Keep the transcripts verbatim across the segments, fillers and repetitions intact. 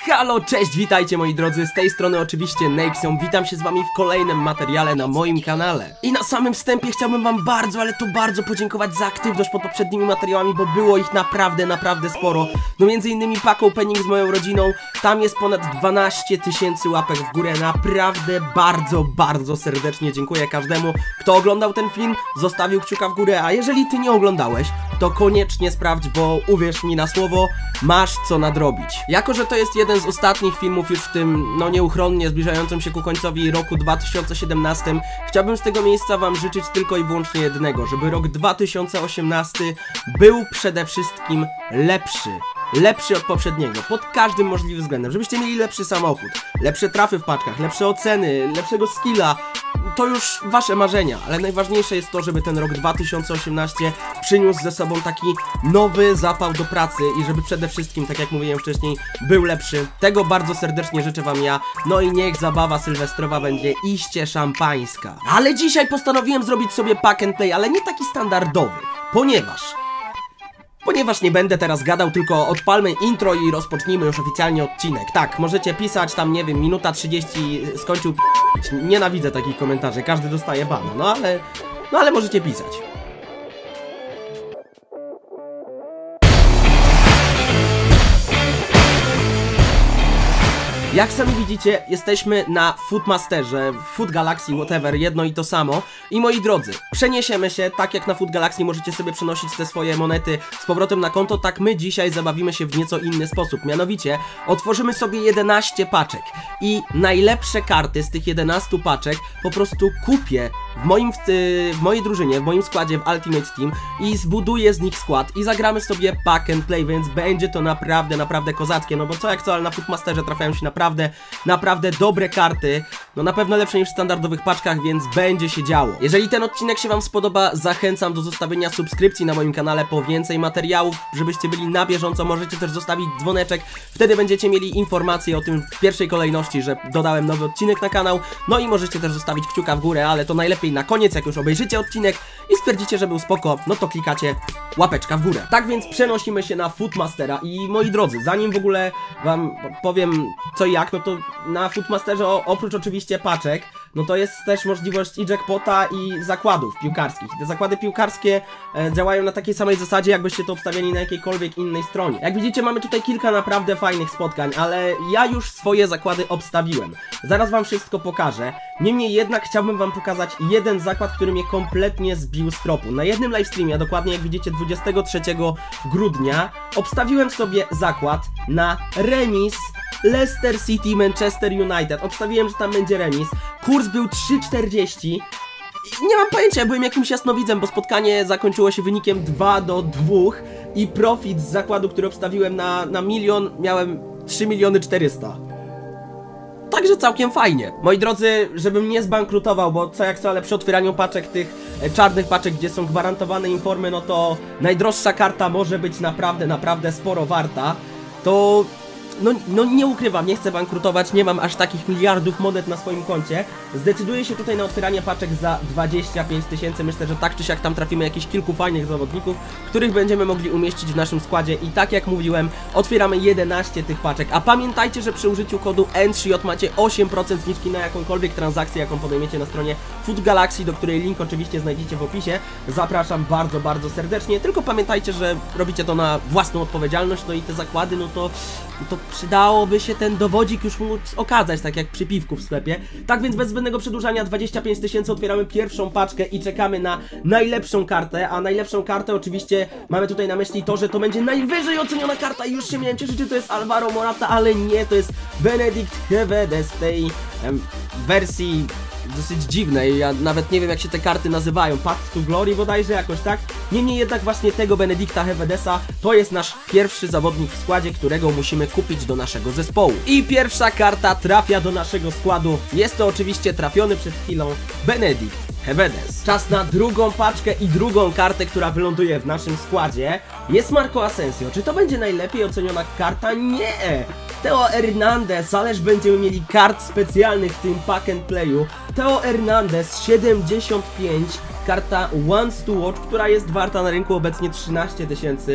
Halo, cześć, witajcie moi drodzy, z tej strony oczywiście Nexion. Witam się z wami w kolejnym materiale na moim kanale. I na samym wstępie chciałbym wam bardzo, ale to bardzo podziękować za aktywność pod poprzednimi materiałami, bo było ich naprawdę, naprawdę sporo. No między innymi pack opening z moją rodziną, tam jest ponad dwanaście tysięcy łapek w górę. Naprawdę bardzo, bardzo serdecznie dziękuję każdemu, kto oglądał ten film, zostawił kciuka w górę, a jeżeli ty nie oglądałeś, to koniecznie sprawdź, bo uwierz mi na słowo, masz co nadrobić. Jako że to jest jeden z ostatnich filmów już w tym, no nieuchronnie zbliżającym się ku końcowi roku dwa tysiące siedemnastym, chciałbym z tego miejsca wam życzyć tylko i wyłącznie jednego, żeby rok dwa tysiące osiemnasty był przede wszystkim lepszy. Lepszy od poprzedniego, pod każdym możliwym względem, żebyście mieli lepszy samochód, lepsze trafy w paczkach, lepsze oceny, lepszego skilla. To już wasze marzenia, ale najważniejsze jest to, żeby ten rok dwa tysiące osiemnasty przyniósł ze sobą taki nowy zapał do pracy i żeby przede wszystkim, tak jak mówiłem wcześniej, był lepszy. Tego bardzo serdecznie życzę wam ja, no i niech zabawa sylwestrowa będzie iście szampańska. Ale dzisiaj postanowiłem zrobić sobie pack and play, ale nie taki standardowy, ponieważ... Ponieważ nie będę teraz gadał, tylko odpalmy intro i rozpocznijmy już oficjalnie odcinek. Tak, możecie pisać tam, nie wiem, minuta trzydzieści skończył p***. Nienawidzę takich komentarzy, każdy dostaje bana, no ale... No ale możecie pisać. Jak sami widzicie, jesteśmy na Foodmasterze, Food Galaxy, whatever, jedno i to samo. I moi drodzy, przeniesiemy się, tak jak na Food Galaxy możecie sobie przenosić te swoje monety z powrotem na konto, tak my dzisiaj zabawimy się w nieco inny sposób. Mianowicie, otworzymy sobie jedenaście paczek i najlepsze karty z tych jedenastu paczek po prostu kupię w moim, w, w mojej drużynie, w moim składzie w Ultimate Team i zbuduję z nich skład i zagramy sobie pack and play, więc będzie to naprawdę, naprawdę kozackie, no bo co jak co, ale na Foodmasterze trafiają się naprawdę, naprawdę dobre karty, no na pewno lepsze niż w standardowych paczkach, więc będzie się działo. Jeżeli ten odcinek się wam spodoba, zachęcam do zostawienia subskrypcji na moim kanale po więcej materiałów, żebyście byli na bieżąco, możecie też zostawić dzwoneczek, wtedy będziecie mieli informacje o tym w pierwszej kolejności, że dodałem nowy odcinek na kanał, no i możecie też zostawić kciuka w górę, ale to najlepiej na koniec, jak już obejrzycie odcinek i stwierdzicie, że był spoko, no to klikacie łapeczka w górę. Tak więc przenosimy się na Foodmastera i moi drodzy, zanim w ogóle wam powiem co i jak, no to na Foodmasterze oprócz oczywiście paczek, no to jest też możliwość i jackpota i zakładów piłkarskich. Te zakłady piłkarskie e, działają na takiej samej zasadzie, jakbyście to obstawiali na jakiejkolwiek innej stronie. Jak widzicie, mamy tutaj kilka naprawdę fajnych spotkań, ale ja już swoje zakłady obstawiłem. Zaraz wam wszystko pokażę. Niemniej jednak chciałbym wam pokazać jeden zakład, który mnie kompletnie zbił z tropu. Na jednym livestreamie, dokładnie jak widzicie dwudziestego trzeciego grudnia, obstawiłem sobie zakład na remis Leicester City Manchester United. Obstawiłem, że tam będzie remis. Kurs był trzy czterdzieści. Nie mam pojęcia, byłem jakimś jasnowidzem, bo spotkanie zakończyło się wynikiem dwa do dwóch i profit z zakładu, który obstawiłem na, na milion, miałem trzy miliony czterysta. Także całkiem fajnie. Moi drodzy, żebym nie zbankrutował, bo co jak co, ale przy otwieraniu paczek, tych e, czarnych paczek, gdzie są gwarantowane informy, no to najdroższa karta może być naprawdę, naprawdę sporo warta. To... No, no nie ukrywam, nie chcę bankrutować, nie mam aż takich miliardów monet na swoim koncie. Zdecyduję się tutaj na otwieranie paczek za dwadzieścia pięć tysięcy. Myślę, że tak czy siak tam trafimy jakieś kilku fajnych zawodników, których będziemy mogli umieścić w naszym składzie. I tak jak mówiłem, otwieramy jedenaście tych paczek. A pamiętajcie, że przy użyciu kodu N trzy J macie osiem procent zniżki na jakąkolwiek transakcję, jaką podejmiecie na stronie Food Galaxy, do której link oczywiście znajdziecie w opisie. Zapraszam bardzo, bardzo serdecznie. Tylko pamiętajcie, że robicie to na własną odpowiedzialność. No i te zakłady, no to... to przydałoby się ten dowodzik już móc okazać, tak jak przy piwku w sklepie. Tak więc bez zbędnego przedłużania, dwadzieścia pięć tysięcy, otwieramy pierwszą paczkę i czekamy na najlepszą kartę, a najlepszą kartę oczywiście mamy tutaj na myśli to, że to będzie najwyżej oceniona karta i już się miałem cieszyć, że to jest Alvaro Morata, ale nie, to jest Benedict Hevedes w tej em, wersji dosyć dziwnej, ja nawet nie wiem jak się te karty nazywają, Path to Glory bodajże jakoś tak. Niemniej jednak właśnie tego Benedicta Hevedesa to jest nasz pierwszy zawodnik w składzie, którego musimy kupić do naszego zespołu. I pierwsza karta trafia do naszego składu, jest to oczywiście trafiony przed chwilą Benedict Hevedes. Czas na drugą paczkę i drugą kartę, która wyląduje w naszym składzie. Jest Marco Asensio. Czy to będzie najlepiej oceniona karta? Nie! Theo Hernandez, ależ będziemy mieli kart specjalnych w tym pack and playu. Theo Hernandez siedemdziesiąt pięć, karta Once to Watch, która jest warta na rynku obecnie trzynaście tysięcy.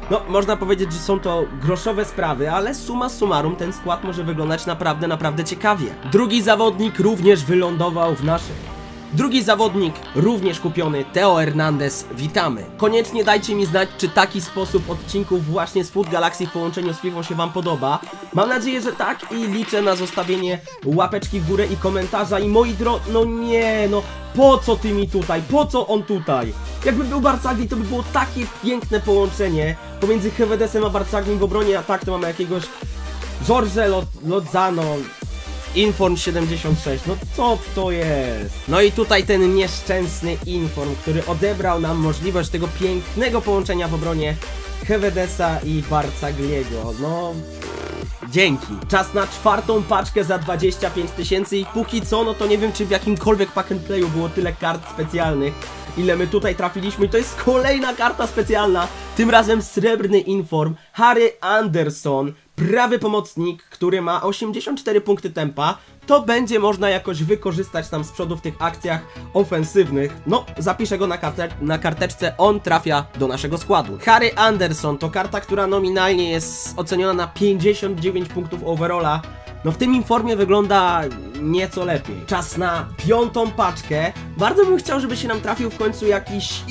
No, można powiedzieć, że są to groszowe sprawy, ale summa summarum ten skład może wyglądać naprawdę, naprawdę ciekawie. Drugi zawodnik również wylądował w naszej. Drugi zawodnik, również kupiony, Theo Hernandez, witamy. Koniecznie dajcie mi znać, czy taki sposób odcinków właśnie z Foot Galaxy w połączeniu z FIFA się wam podoba. Mam nadzieję, że tak i liczę na zostawienie łapeczki w górę i komentarza. I moi drodzy, no nie, no po co ty mi tutaj, po co on tutaj? Jakby był Barcagli, to by było takie piękne połączenie pomiędzy Hevedesem a Barcaglim w obronie, a tak to mamy jakiegoś Jorge Lozano, Inform siedemdziesiąt sześć, no co to jest? No i tutaj ten nieszczęsny Inform, który odebrał nam możliwość tego pięknego połączenia w obronie Hevedesa i Barcagliego, no... Dzięki. Czas na czwartą paczkę za dwadzieścia pięć tysięcy i póki co, no to nie wiem, czy w jakimkolwiek pack and playu było tyle kart specjalnych, ile my tutaj trafiliśmy. I to jest kolejna karta specjalna, tym razem srebrny Inform, Harry Anderson, prawy pomocnik, który ma osiemdziesiąt cztery punkty tempa. To będzie można jakoś wykorzystać tam z przodu w tych akcjach ofensywnych. No, zapiszę go na, karte na karteczce, on trafia do naszego składu. Harry Anderson to karta, która nominalnie jest oceniona na pięćdziesiąt dziewięć punktów overalla. No w tym informie wygląda nieco lepiej. Czas na piątą paczkę. Bardzo bym chciał, żeby się nam trafił w końcu jakiś...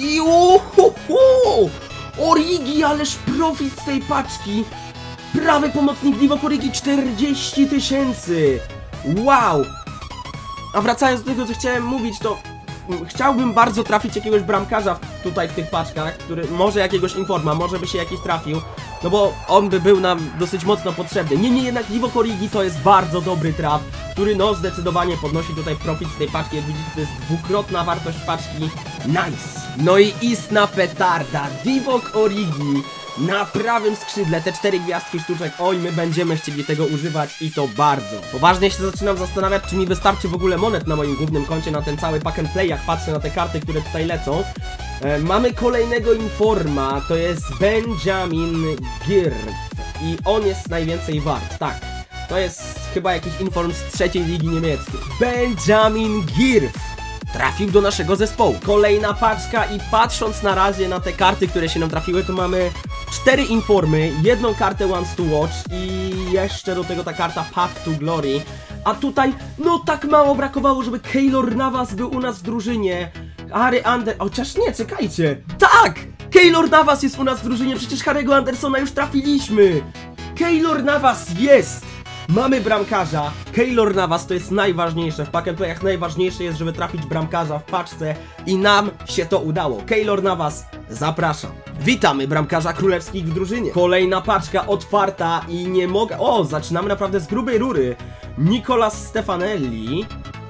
Iuhuhu! Origi, ależ profit z tej paczki! Prawy pomocnik Divock Origi, czterdzieści tysięcy! Wow! A wracając do tego, co chciałem mówić, to chciałbym bardzo trafić jakiegoś bramkarza tutaj w tych paczkach, który może jakiegoś informa, może by się jakiś trafił, no bo on by był nam dosyć mocno potrzebny. Niemniej jednak Divock Origi to jest bardzo dobry traf, który no zdecydowanie podnosi tutaj profit z tej paczki. Jak widzicie, to jest dwukrotna wartość paczki. Nice! No i istna petarda, Divock Origi na prawym skrzydle, te cztery gwiazdki sztuczek, oj, my będziemy chcieli tego używać i to bardzo. Poważnie się zaczynam zastanawiać, czy mi wystarczy w ogóle monet na moim głównym koncie, na ten cały pack and play, jak patrzę na te karty, które tutaj lecą. E, mamy kolejnego informa, to jest Benjamin Girth i on jest najwięcej wart, tak. To jest chyba jakiś inform z trzeciej ligi niemieckiej. Benjamin Girth trafił do naszego zespołu. Kolejna paczka i patrząc na razie na te karty, które się nam trafiły, to mamy cztery informy, jedną kartę Once to Watch i jeszcze do tego ta karta Path to Glory. A tutaj, no tak mało brakowało, żeby Keylor Navas był u nas w drużynie. Harry Ander... Chociaż nie, czekajcie. Tak! Keylor Navas jest u nas w drużynie, przecież Harry'ego Andersona już trafiliśmy. Keylor Navas jest! Mamy bramkarza, Keylor Navas to jest najważniejsze, w pack and playach najważniejsze jest, żeby trafić bramkarza w paczce i nam się to udało. Keylor Navas, zapraszam. Witamy bramkarza królewskich w drużynie. Kolejna paczka otwarta i nie mogę... O, zaczynamy naprawdę z grubej rury. Nicolas Stefanelli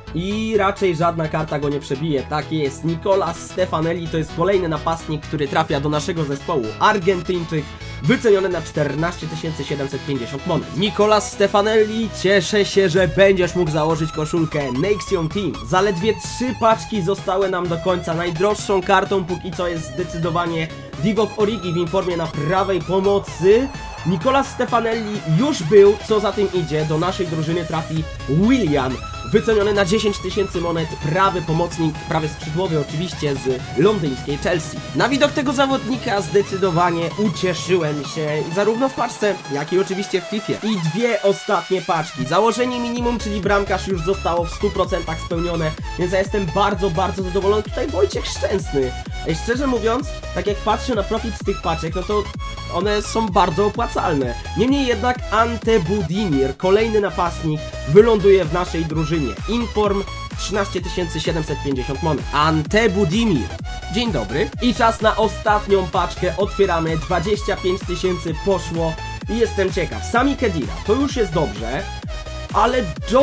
i raczej żadna karta go nie przebije. Tak jest, Nicolas Stefanelli to jest kolejny napastnik, który trafia do naszego zespołu. Argentyńczyk, wyceniony na czternaście tysięcy siedemset pięćdziesiąt monet. Nicolas Stefanelli, cieszę się, że będziesz mógł założyć koszulkę Nation Team. Zaledwie trzy paczki zostały nam do końca. Najdroższą kartą póki co jest zdecydowanie Divock Origi w informie na prawej pomocy. Nicolas Stefanelli już był, co za tym idzie, do naszej drużyny trafi Willian, wyceniony na dziesięć tysięcy monet, prawy pomocnik, prawy skrzydłowy oczywiście z londyńskiej Chelsea. Na widok tego zawodnika zdecydowanie ucieszyłem się zarówno w paczce, jak i oczywiście w FIFA. I dwie ostatnie paczki. Założenie minimum, czyli bramkarz już zostało w stu procentach spełnione, więc ja jestem bardzo, bardzo zadowolony. Tutaj Wojciech Szczęsny. I szczerze mówiąc, tak jak patrzę na profit z tych paczek, no to one są bardzo opłacalne. Niemniej jednak Ante Budimir, kolejny napastnik, wyląduje w naszej drużynie. Inform trzynaście tysięcy siedemset pięćdziesiąt monet. Ante Budimir. Dzień dobry. I czas na ostatnią paczkę. Otwieramy. dwadzieścia pięć tysięcy poszło. I jestem ciekaw. Sami Khedira. To już jest dobrze. Ale Joe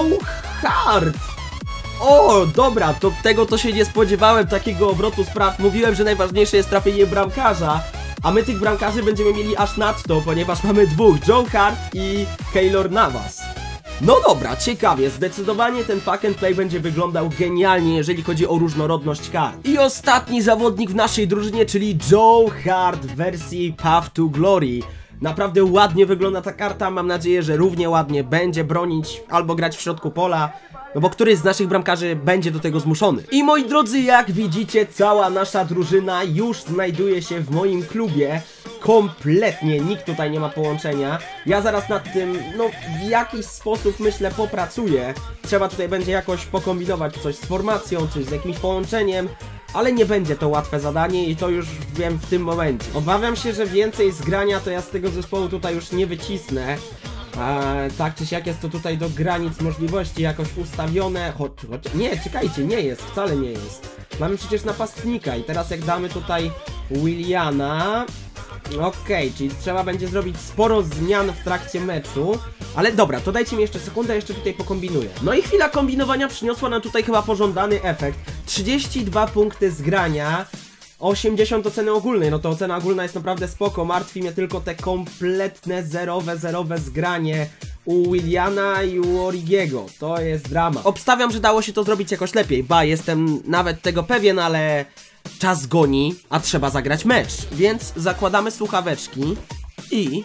Hart. O, dobra, to tego to się nie spodziewałem, takiego obrotu spraw. Mówiłem, że najważniejsze jest trafienie bramkarza, a my tych bramkarzy będziemy mieli aż nadto, ponieważ mamy dwóch, Joe Hart i Keylor Navas. No dobra, ciekawie, zdecydowanie ten pack and play będzie wyglądał genialnie, jeżeli chodzi o różnorodność kart. I ostatni zawodnik w naszej drużynie, czyli Joe Hart w wersji Path to Glory. Naprawdę ładnie wygląda ta karta, mam nadzieję, że równie ładnie będzie bronić albo grać w środku pola, no bo któryś z naszych bramkarzy będzie do tego zmuszony. I moi drodzy, jak widzicie, cała nasza drużyna już znajduje się w moim klubie. kompletnie nikt tutaj nie ma połączenia. Ja zaraz nad tym, no w jakiś sposób myślę popracuję. Trzeba tutaj będzie jakoś pokombinować coś z formacją, coś z jakimś połączeniem. Ale nie będzie to łatwe zadanie i to już wiem w tym momencie. Obawiam się, że więcej zgrania to ja z tego zespołu tutaj już nie wycisnę. Eee, tak czy siak jest to tutaj do granic możliwości jakoś ustawione. Choć, choć, nie, czekajcie, nie jest, wcale nie jest. Mamy przecież napastnika i teraz jak damy tutaj Williana... Okej, okay, czyli trzeba będzie zrobić sporo zmian w trakcie meczu. Ale dobra, to dajcie mi jeszcze sekundę, jeszcze tutaj pokombinuję. No i chwila kombinowania przyniosła nam tutaj chyba pożądany efekt. trzydzieści dwa punkty zgrania, osiemdziesiąt oceny ogólnej. No to ocena ogólna jest naprawdę spoko. Martwi mnie tylko te kompletne zerowe, zerowe zgranie u Williana i u Origiego. To jest drama. Obstawiam, że dało się to zrobić jakoś lepiej. Ba, jestem nawet tego pewien, ale... Czas goni, a trzeba zagrać mecz. Więc zakładamy słuchaweczki i...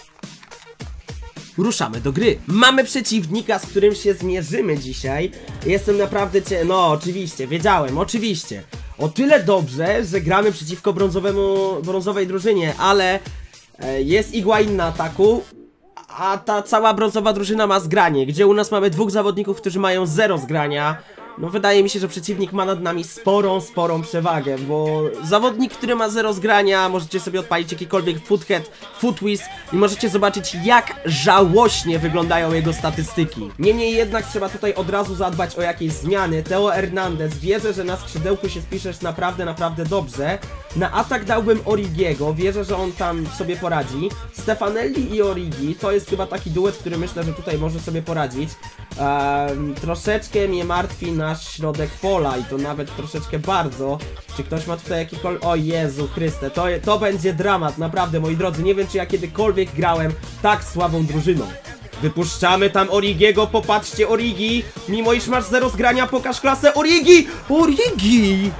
ruszamy do gry. Mamy przeciwnika, z którym się zmierzymy dzisiaj. Jestem naprawdę cie... No, oczywiście, wiedziałem, oczywiście. O tyle dobrze, że gramy przeciwko brązowemu, brązowej drużynie, ale e, jest Higuain na ataku, a ta cała brązowa drużyna ma zgranie, gdzie u nas mamy dwóch zawodników, którzy mają zero zgrania. No wydaje mi się, że przeciwnik ma nad nami sporą, sporą przewagę, bo zawodnik, który ma zero zgrania, możecie sobie odpalić jakikolwiek foothead, footwiz i możecie zobaczyć, jak żałośnie wyglądają jego statystyki. Niemniej jednak trzeba tutaj od razu zadbać o jakieś zmiany. Theo Hernandez, wierzę, że na skrzydełku się spiszesz naprawdę, naprawdę dobrze. Na atak dałbym Origiego, wierzę, że on tam sobie poradzi. Stefanelli i Origi, to jest chyba taki duet, który myślę, że tutaj może sobie poradzić. Um, troszeczkę mnie martwi nasz środek pola i to nawet troszeczkę bardzo. Czy ktoś ma tutaj jakikolwiek... O Jezu Chryste, to, to będzie dramat, naprawdę moi drodzy. Nie wiem, czy ja kiedykolwiek grałem tak słabą drużyną. Wypuszczamy tam Origiego, popatrzcie Origi. Mimo iż masz zero zgrania, pokaż klasę Origi! Origi!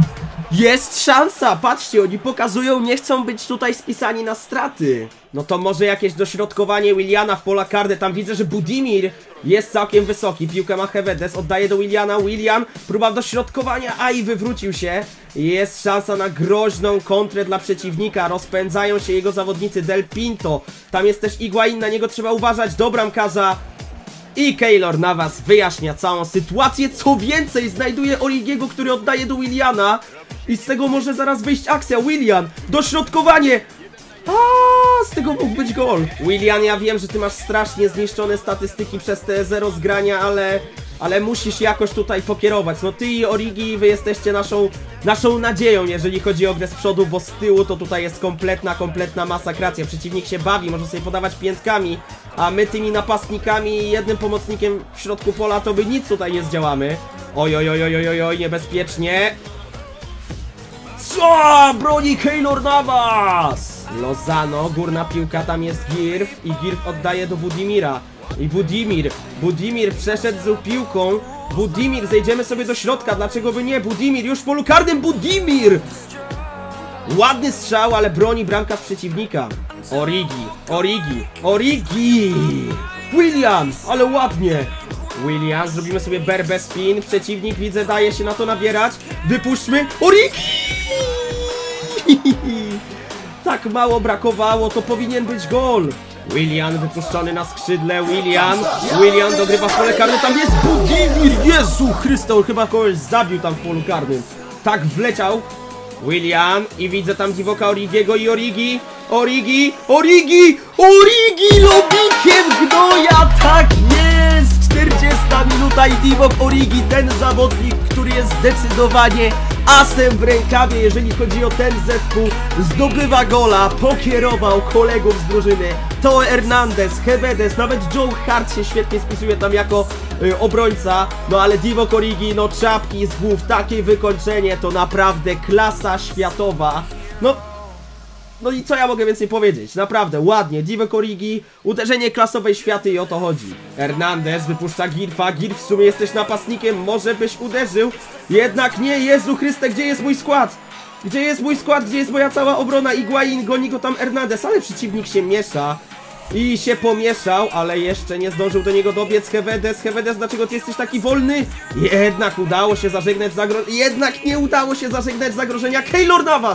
Jest szansa, patrzcie, oni pokazują, nie chcą być tutaj spisani na straty. No to może jakieś dośrodkowanie Williana w pola karne, tam widzę, że Budimir jest całkiem wysoki, piłkę ma Hevedes, oddaje do Williana, Willian, próba dośrodkowania, a i wywrócił się. Jest szansa na groźną kontrę dla przeciwnika, rozpędzają się jego zawodnicy, Del Pinto, tam jest też Higuain, na niego trzeba uważać, do bramkarza. I Keylor Navas wyjaśnia całą sytuację, co więcej, znajduje Origiego, który oddaje do Williana. I z tego może zaraz wyjść akcja. Willian, dośrodkowanie. A, z tego mógł być gol. Willian, ja wiem, że ty masz strasznie zniszczone statystyki przez te zero zgrania, ale... Ale musisz jakoś tutaj pokierować. No ty i Origi, wy jesteście naszą, naszą nadzieją, jeżeli chodzi o grę z przodu, bo z tyłu to tutaj jest kompletna, kompletna masakracja. Przeciwnik się bawi, może sobie podawać piętkami, a my tymi napastnikami i jednym pomocnikiem w środku pola to by nic tutaj nie zdziałamy. Oj, oj, oj, oj, oj, oj, niebezpiecznie. Co? Broni Keylor Navas! Lozano, górna piłka, tam jest Girf i Girf oddaje do Budimira. I Budimir, Budimir przeszedł z piłką. Budimir, zejdziemy sobie do środka, dlaczego by nie? Budimir, już w polu karnym, Budimir! Ładny strzał, ale broni bramkarz przeciwnika. Origi, Origi, Origi! Willian, ale ładnie! Willian, zrobimy sobie berbę spin. Przeciwnik, widzę, daje się na to nabierać. Wypuśćmy, Origi! Tak mało brakowało, to powinien być gol. Willian wypuszczony na skrzydle, Willian, Willian dogrywa w pole karne, tam jest Budimir, Jezu Chryste, on chyba kogoś zabił tam w polu karnym. Tak wleciał Willian i widzę tam dziwoka Origiego i Origi, Origi, Origi, Origi lobikiem gnoja, tak jest, czterdziesta minuta i Divock Origi, ten zawodnik, który jest zdecydowanie asem w rękawie, jeżeli chodzi o ten zespół, zdobywa gola, pokierował kolegów z drużyny. Theo Hernandez, Hevedes, nawet Joe Hart się świetnie spisuje tam jako y, obrońca, no ale Divock Origi, no czapki z głów, takie wykończenie to naprawdę klasa światowa. No, no i co ja mogę więcej powiedzieć? Naprawdę, ładnie, Divock Origi, uderzenie klasowej światy i o to chodzi. Hernandez wypuszcza Girfa, Girf w sumie jesteś napastnikiem, może byś uderzył, jednak nie, Jezu Chryste, gdzie jest mój skład? Gdzie jest mój skład, gdzie jest moja cała obrona? Higuain, goni go tam Hernandez, ale przeciwnik się miesza. I się pomieszał, ale jeszcze nie zdążył do niego dobiec Hevedes. Hevedes, dlaczego ty jesteś taki wolny? Jednak udało się zażegnać zagrożenia. Jednak nie udało się zażegnać zagrożenia. Keylor Navas!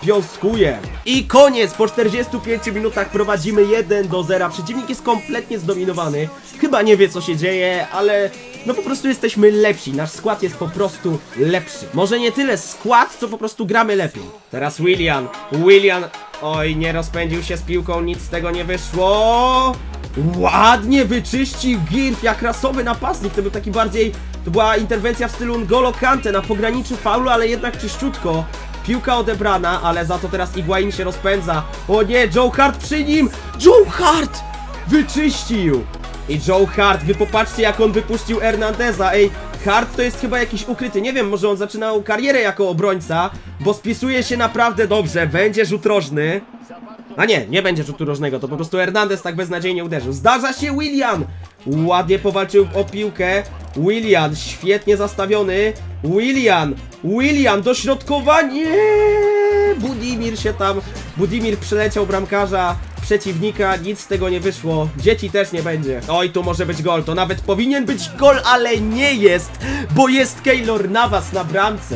piąskuje. I koniec, po czterdziestu pięciu minutach prowadzimy jeden do zera. Przeciwnik jest kompletnie zdominowany. Chyba nie wie, co się dzieje, ale no po prostu jesteśmy lepsi. Nasz skład jest po prostu lepszy. Może nie tyle skład, co po prostu gramy lepiej. Teraz Willian. Willian. Oj, nie rozpędził się z piłką, nic z tego nie wyszło. Ładnie wyczyścił Girf, jak rasowy napastnik. To był taki bardziej, to była interwencja w stylu N'Golo Kante na pograniczu faulu, ale jednak czyściutko. Piłka odebrana, ale za to teraz Higuain się rozpędza. O nie, Joe Hart przy nim. Joe Hart wyczyścił. I Joe Hart, wy popatrzcie, jak on wypuścił Hernandeza. Ej, Hart to jest chyba jakiś ukryty, nie wiem, może on zaczynał karierę jako obrońca, bo spisuje się naprawdę dobrze. Będzie rzut rożny. A nie, nie będzie rzutu rożnego, to po prostu Hernandez tak beznadziejnie uderzył. Zdarza się Willian! Ładnie powalczył o piłkę. Willian, świetnie zastawiony. Willian, Willian, dośrodkowanie! Budimir się tam, Budimir przeleciał bramkarza przeciwnika, nic z tego nie wyszło. Dzieci też nie będzie. Oj, tu może być gol, to nawet powinien być gol, ale nie jest, bo jest Keylor Navas na bramce.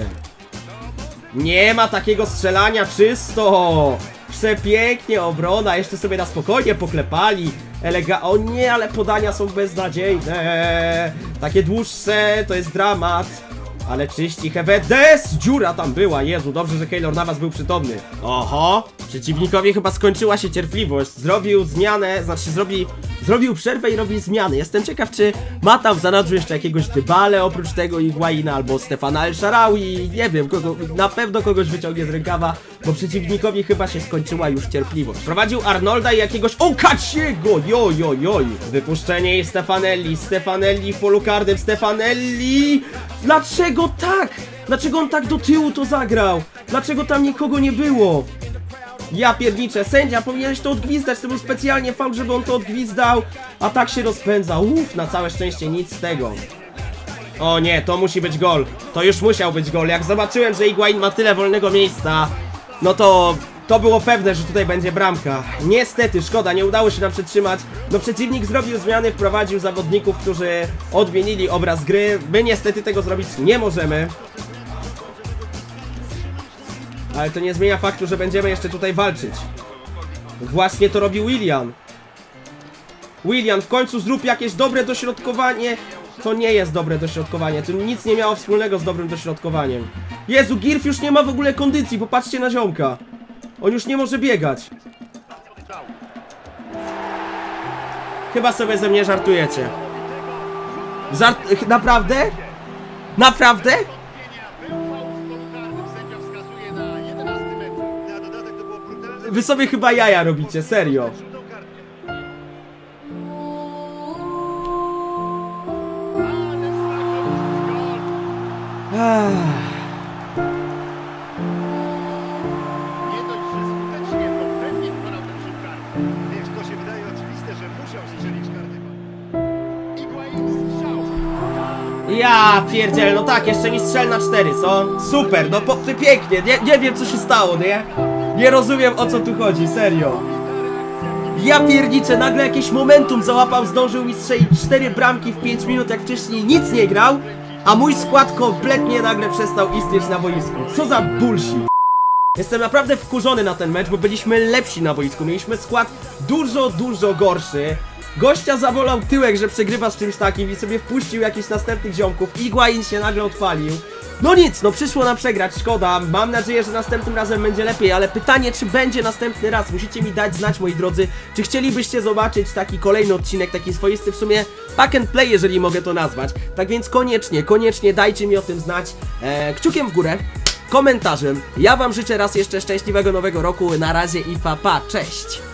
Nie ma takiego strzelania, czysto. Przepięknie obrona, jeszcze sobie na spokojnie poklepali. Elega, o nie, ale podania są beznadziejne. Takie dłuższe, to jest dramat. Ale czyści Hevedes, dziura tam była, Jezu, dobrze, że Keylor Navas był przytomny. Oho, przeciwnikowi chyba skończyła się cierpliwość. Zrobił zmianę, znaczy zrobi, zrobił przerwę i robi zmiany. Jestem ciekaw, czy ma tam w zanadrzu jeszcze jakiegoś Dybale oprócz tego Higuaina albo Stefana El Shaarawy. Nie wiem, kogo, na pewno kogoś wyciągnie z rękawa, bo przeciwnikowi chyba się skończyła już cierpliwość. Prowadził Arnolda i jakiegoś... O, Kaciego! Joj, joj, joj. Wypuszczenie i Stefanelli, Stefanelli w polu karnym, Stefanelli! Dlaczego tak? Dlaczego on tak do tyłu to zagrał? Dlaczego tam nikogo nie było? Ja pierniczę, sędzia, powinieneś to odgwizdać, to był specjalnie faul, żeby on to odgwizdał, a tak się rozpędza. Uff, na całe szczęście nic z tego. O nie, to musi być gol. To już musiał być gol. Jak zobaczyłem, że Higuain ma tyle wolnego miejsca, no to... To było pewne, że tutaj będzie bramka. Niestety, szkoda, nie udało się nam przetrzymać. No przeciwnik zrobił zmiany, wprowadził zawodników, którzy odmienili obraz gry. My niestety tego zrobić nie możemy. Ale to nie zmienia faktu, że będziemy jeszcze tutaj walczyć. Właśnie to robi Willian. Willian, w końcu zrób jakieś dobre dośrodkowanie. To nie jest dobre dośrodkowanie. To nic nie miało wspólnego z dobrym dośrodkowaniem. Jezu, Girf już nie ma w ogóle kondycji. Popatrzcie na ziomka. On już nie może biegać. Chyba sobie ze mnie żartujecie. Żart... Naprawdę? Naprawdę? Wy sobie chyba jaja robicie, serio. Ja pierdziel, no tak, jeszcze mi strzel na cztery, co? Super, no po, pięknie, nie, nie wiem co się stało, nie? Nie rozumiem o co tu chodzi, serio. Ja pierniczę, nagle jakieś momentum załapał, zdążył mi strzelić cztery bramki w pięć minut, jak wcześniej nic nie grał, a mój skład kompletnie nagle przestał istnieć na boisku. Co za bullshit. Jestem naprawdę wkurzony na ten mecz, bo byliśmy lepsi na boisku, mieliśmy skład dużo, dużo gorszy. Gościa zabolał tyłek, że przegrywa z czymś takim i sobie wpuścił jakichś następnych ziomków. Higuain się nagle odpalił. No nic, no przyszło nam przegrać, szkoda. Mam nadzieję, że następnym razem będzie lepiej, ale pytanie, czy będzie następny raz? Musicie mi dać znać, moi drodzy, czy chcielibyście zobaczyć taki kolejny odcinek, taki swoisty w sumie pack and play, jeżeli mogę to nazwać. Tak więc koniecznie, koniecznie dajcie mi o tym znać. Eee, kciukiem w górę, komentarzem. Ja wam życzę raz jeszcze szczęśliwego nowego roku. Na razie i pa pa, cześć!